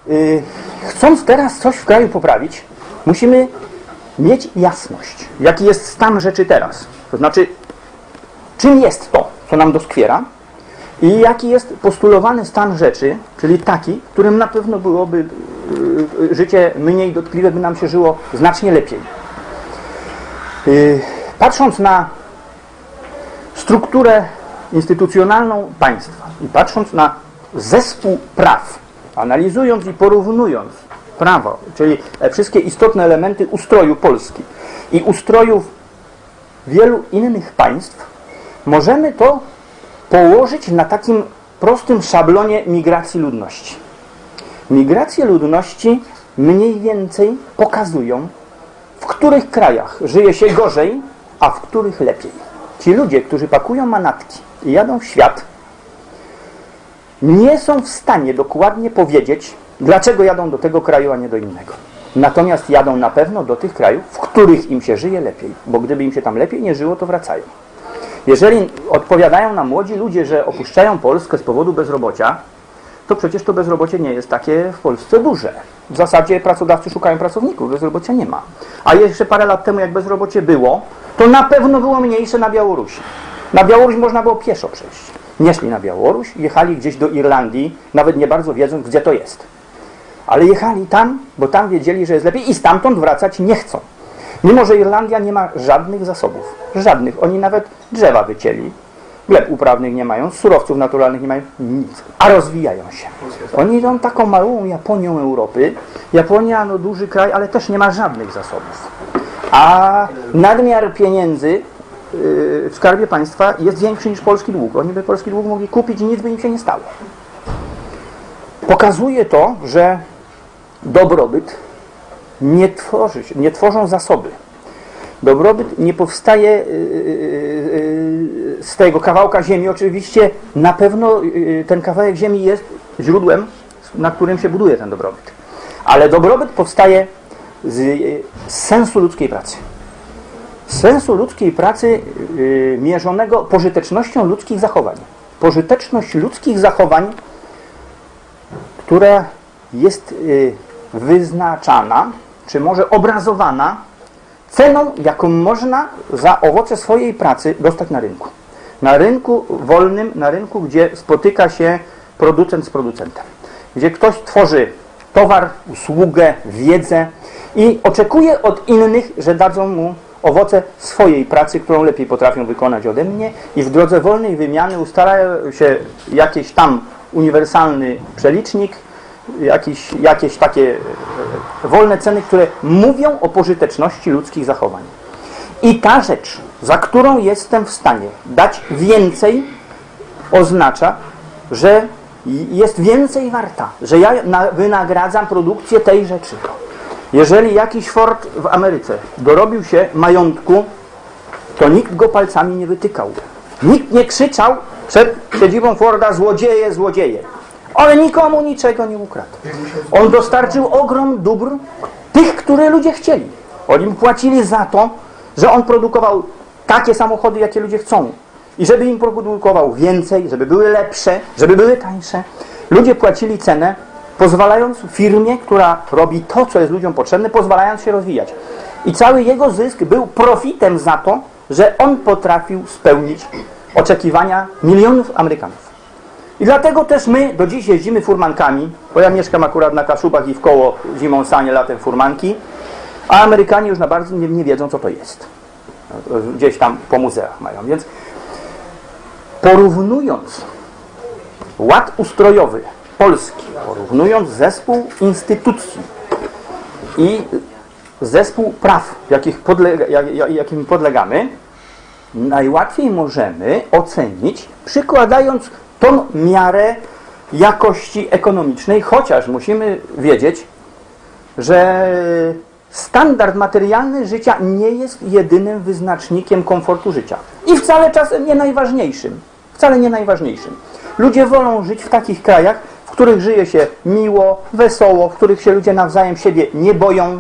chcąc teraz coś w kraju poprawić, musimy mieć jasność, jaki jest stan rzeczy teraz. To znaczy, czym jest to, co nam doskwiera i jaki jest postulowany stan rzeczy, czyli taki, w którym na pewno byłoby życie mniej dotkliwe, by nam się żyło znacznie lepiej. Patrząc na strukturę instytucjonalną państwa i patrząc na zespół praw, analizując i porównując prawo, czyli wszystkie istotne elementy ustroju Polski i ustrojów wielu innych państw, możemy to położyć na takim prostym szablonie migracji ludności. Migracje ludności mniej więcej pokazują, w których krajach żyje się gorzej, a w których lepiej. Ci ludzie, którzy pakują manatki i jadą w świat, nie są w stanie dokładnie powiedzieć, dlaczego jadą do tego kraju, a nie do innego. Natomiast jadą na pewno do tych krajów, w których im się żyje lepiej, bo gdyby im się tam lepiej nie żyło, to wracają. Jeżeli odpowiadają nam młodzi ludzie, że opuszczają Polskę z powodu bezrobocia, to przecież to bezrobocie nie jest takie w Polsce duże. W zasadzie pracodawcy szukają pracowników, bezrobocia nie ma. A jeszcze parę lat temu, jak bezrobocie było, to na pewno było mniejsze na Białorusi. Na Białoruś można było pieszo przejść. Nie szli na Białoruś, jechali gdzieś do Irlandii, nawet nie bardzo wiedząc, gdzie to jest. Ale jechali tam, bo tam wiedzieli, że jest lepiej i stamtąd wracać nie chcą. Mimo że Irlandia nie ma żadnych zasobów. Żadnych. Oni nawet drzewa wycięli. Gleb uprawnych nie mają, surowców naturalnych nie mają, nic. A rozwijają się. Oni idą taką małą Japonią Europy. Japonia, no duży kraj, ale też nie ma żadnych zasobów. A nadmiar pieniędzy w skarbie państwa jest większy niż polski dług. Oni by polski dług mogli kupić i nic by im się nie stało. Pokazuje to, że dobrobyt nie tworzą zasoby. Dobrobyt nie powstaje z tego kawałka ziemi. Oczywiście na pewno ten kawałek ziemi jest źródłem, na którym się buduje ten dobrobyt. Ale dobrobyt powstaje z sensu ludzkiej pracy. Z sensu ludzkiej pracy mierzonego pożytecznością ludzkich zachowań. Pożyteczność ludzkich zachowań, która jest wyznaczana, czy może obrazowana ceną, jaką można za owoce swojej pracy dostać na rynku. Na rynku wolnym, na rynku, gdzie spotyka się producent z producentem. Gdzie ktoś tworzy towar, usługę, wiedzę i oczekuje od innych, że dadzą mu owoce swojej pracy, którą lepiej potrafią wykonać ode mnie i w drodze wolnej wymiany ustalają się jakiś tam uniwersalny przelicznik, jakieś takie wolne ceny, które mówią o pożyteczności ludzkich zachowań. I ta rzecz, za którą jestem w stanie dać więcej, oznacza, że jest więcej warta, że ja wynagradzam produkcję tej rzeczy. Jeżeli jakiś Ford w Ameryce dorobił się majątku, to nikt go palcami nie wytykał. Nikt nie krzyczał przed siedzibą Forda: złodzieje, złodzieje. Ale nikomu niczego nie ukradł. On dostarczył ogrom dóbr, tych, które ludzie chcieli. Oni mu płacili za to, że on produkował takie samochody, jakie ludzie chcą. I żeby im produkował więcej, żeby były lepsze, żeby były tańsze. Ludzie płacili cenę, pozwalając firmie, która robi to, co jest ludziom potrzebne, pozwalając się rozwijać. I cały jego zysk był profitem za to, że on potrafił spełnić oczekiwania milionów Amerykanów. I dlatego też my do dziś jeździmy furmankami, bo ja mieszkam akurat na Kaszubach i w koło zimą sanie, latem furmanki, a Amerykanie już na bardzo nie wiedzą, co to jest. Gdzieś tam po muzeach mają. Więc porównując ład ustrojowy Polski, porównując zespół instytucji i zespół praw, jakim podlegamy, najłatwiej możemy ocenić, przykładając tą miarę jakości ekonomicznej, chociaż musimy wiedzieć, że standard materialny życia nie jest jedynym wyznacznikiem komfortu życia. I wcale czasem nie najważniejszym. Wcale nie najważniejszym. Ludzie wolą żyć w takich krajach, w których żyje się miło, wesoło, w których się ludzie nawzajem siebie nie boją.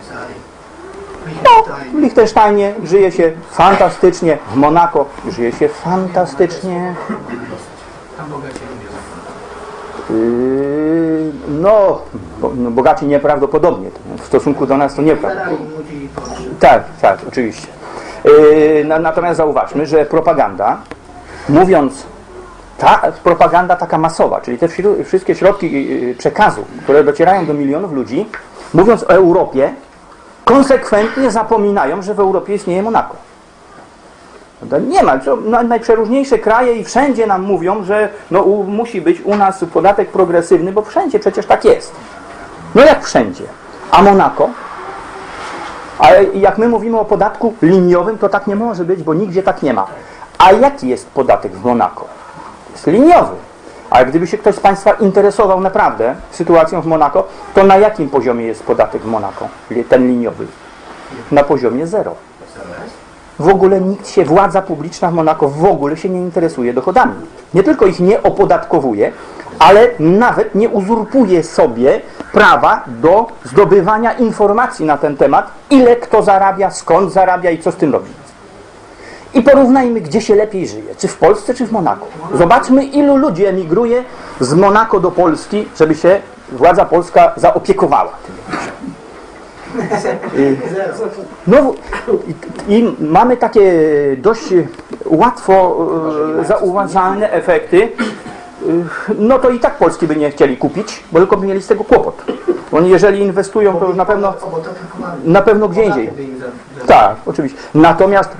No, w Liechtensteinie żyje się fantastycznie, w Monako żyje się fantastycznie. bogaci nieprawdopodobnie. W stosunku do nas to nieprawda. Tak, oczywiście. Natomiast zauważmy, że propaganda, mówiąc, ta propaganda taka masowa, czyli te wszystkie środki przekazu, które docierają do milionów ludzi, mówiąc o Europie, konsekwentnie zapominają, że w Europie istnieje Monako. Nie ma. Najprzeróżniejsze kraje i wszędzie nam mówią, że musi być u nas podatek progresywny, bo wszędzie przecież tak jest. No jak wszędzie. A Monako? A jak my mówimy o podatku liniowym, to tak nie może być, bo nigdzie tak nie ma. A jaki jest podatek w Monako? Jest liniowy. Ale gdyby się ktoś z Państwa interesował naprawdę sytuacją w Monako, to na jakim poziomie jest podatek w Monako? Ten liniowy? Na poziomie 0. W ogóle władza publiczna w Monako w ogóle się nie interesuje dochodami. Nie tylko ich nie opodatkowuje, ale nawet nie uzurpuje sobie prawa do zdobywania informacji na ten temat, ile kto zarabia, skąd zarabia i co z tym robi. I porównajmy, gdzie się lepiej żyje, czy w Polsce, czy w Monako. Zobaczmy, ilu ludzi emigruje z Monako do Polski, żeby się władza polska zaopiekowała tym. I mamy takie dość łatwo zauważalne efekty. No to i tak Polski by nie chcieli kupić, bo tylko by mieli z tego kłopot. Oni jeżeli inwestują, to na pewno gdzie indziej. Tak, oczywiście. Natomiast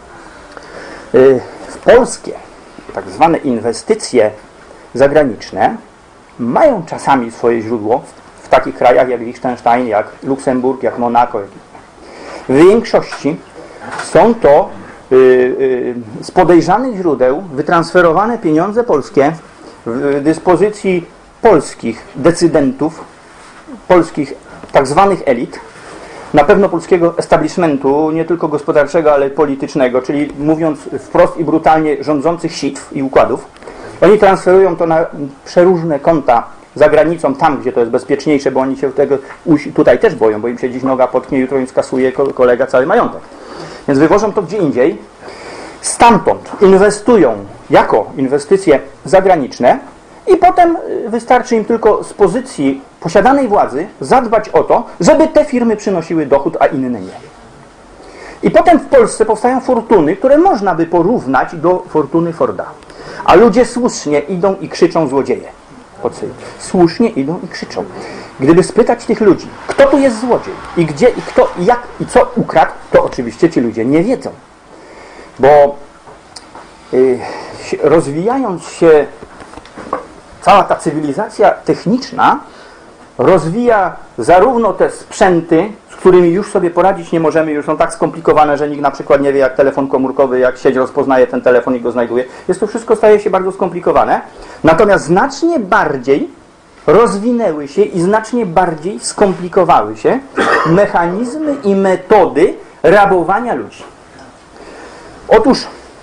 w polskie tak zwane inwestycje zagraniczne mają czasami swoje źródło w takich krajach jak Liechtenstein, jak Luksemburg, jak Monako. W większości są to z podejrzanych źródeł wytransferowane pieniądze polskie w dyspozycji polskich decydentów, polskich tak zwanych elit, na pewno polskiego establishmentu, nie tylko gospodarczego, ale politycznego, czyli mówiąc wprost i brutalnie rządzących sitw i układów. Oni transferują to na przeróżne konta za granicą, tam gdzie to jest bezpieczniejsze, bo oni się tego tutaj też boją, bo im się dziś noga potknie, jutro im skasuje kolega cały majątek. Więc wywożą to gdzie indziej, stamtąd inwestują jako inwestycje zagraniczne i potem wystarczy im tylko z pozycji posiadanej władzy zadbać o to, żeby te firmy przynosiły dochód, a inne nie. I potem w Polsce powstają fortuny, które można by porównać do fortuny Forda. A ludzie słusznie idą i krzyczą złodzieje. Słusznie idą i krzyczą. Gdyby spytać tych ludzi, kto tu jest złodziej i gdzie, i kto, i jak, i co ukradł, to oczywiście ci ludzie nie wiedzą. Bo rozwijając się cała ta cywilizacja techniczna rozwija zarówno te sprzęty, z którymi już sobie poradzić nie możemy, już są tak skomplikowane, że nikt na przykład nie wie, jak telefon komórkowy, jak sieć rozpoznaje ten telefon i go znajduje. Jest to wszystko staje się bardzo skomplikowane. Natomiast znacznie bardziej rozwinęły się i znacznie bardziej skomplikowały się mechanizmy i metody rabowania ludzi. Otóż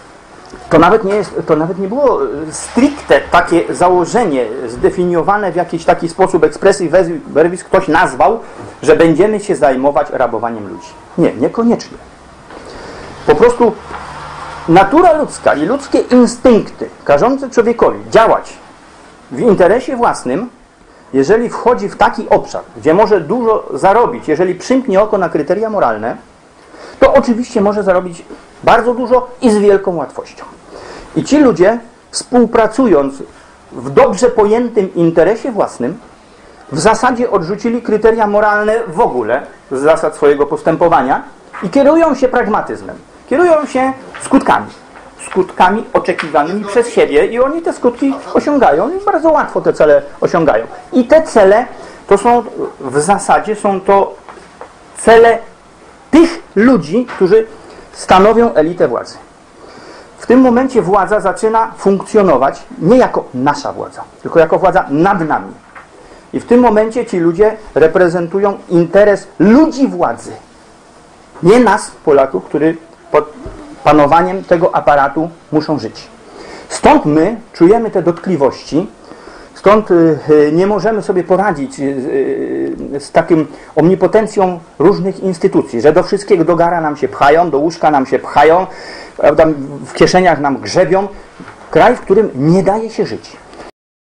to nawet nie było stricte takie założenie zdefiniowane w jakiś taki sposób expressis verbis, ktoś nazwał, że będziemy się zajmować rabowaniem ludzi. Nie, niekoniecznie. Po prostu natura ludzka i ludzkie instynkty każące człowiekowi działać w interesie własnym, jeżeli wchodzi w taki obszar, gdzie może dużo zarobić, jeżeli przymknie oko na kryteria moralne, to oczywiście może zarobić bardzo dużo i z wielką łatwością. I ci ludzie, współpracując w dobrze pojętym interesie własnym, w zasadzie odrzucili kryteria moralne w ogóle z zasad swojego postępowania i kierują się pragmatyzmem. Kierują się skutkami oczekiwanymi przez siebie i oni te skutki osiągają i bardzo łatwo te cele osiągają. I te cele to są w zasadzie cele tych ludzi, którzy stanowią elitę władzy. W tym momencie władza zaczyna funkcjonować nie jako nasza władza, tylko jako władza nad nami. I w tym momencie ci ludzie reprezentują interes ludzi władzy. Nie nas, Polaków, którzy pod panowaniem tego aparatu muszą żyć. Stąd my czujemy te dotkliwości, stąd nie możemy sobie poradzić z takim omnipotencją różnych instytucji, że do wszystkiego, do gara nam się pchają, do łóżka nam się pchają, w kieszeniach nam grzebią. Kraj, w którym nie daje się żyć.